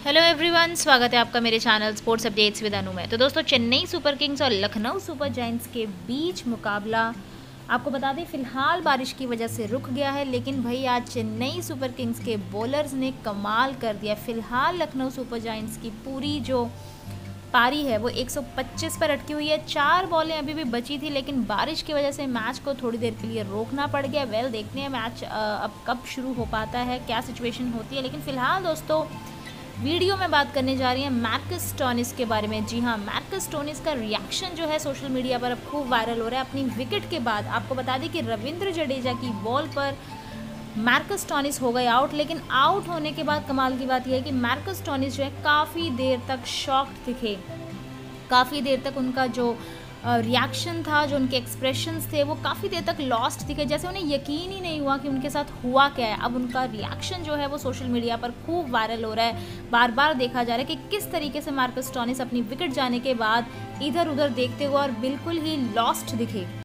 Hello everyone, स्वागत है आपका मेरे channel sports updates with Anu में। तो दोस्तों, चेन्नई सुपर किंग्स और लखनऊ सुपर जायंट्स के बीच मुकाबला आपको बता दें फ़िलहाल बारिश की वजह से रुक गया है, लेकिन भाई आज चेन्नई सुपर किंग्स के बॉलर्स ने कमाल कर दिया। फ़िलहाल लखनऊ सुपर जायंट्स की पूरी जो पारी है वो 125 पर अटकी हुई है। 4 बॉलें अभी भी बची थी, लेकिन बारिश की वजह से मैच को थोड़ी देर के लिए रोकना पड़ गया। देखते हैं मैच अब कब शुरू हो पाता है, क्या सिचुएशन होती है। लेकिन फ़िलहाल दोस्तों, वीडियो में बात करने जा रही है मार्कस स्टोनिस के बारे में। जी हाँ, मार्कस स्टोनिस का रिएक्शन जो है सोशल मीडिया पर अब खूब वायरल हो रहा है। अपनी विकेट के बाद आपको बता दें कि रविंद्र जडेजा की बॉल पर मार्कस स्टोनिस हो गए आउट, लेकिन आउट होने के बाद कमाल की बात यह है कि मार्कस स्टोनिस जो है काफ़ी देर तक शॉक्ड दिखे। काफ़ी देर तक उनका जो रिएक्शन था, जो उनके एक्सप्रेशंस थे, वो काफ़ी देर तक लॉस्ट दिखे, जैसे उन्हें यकीन ही नहीं हुआ कि उनके साथ हुआ क्या है। अब उनका रिएक्शन जो है वो सोशल मीडिया पर खूब वायरल हो रहा है। बार बार देखा जा रहा है कि किस तरीके से मार्कस स्टोनिस अपनी विकेट जाने के बाद इधर उधर देखते हुए और बिल्कुल ही लॉस्ट दिखे।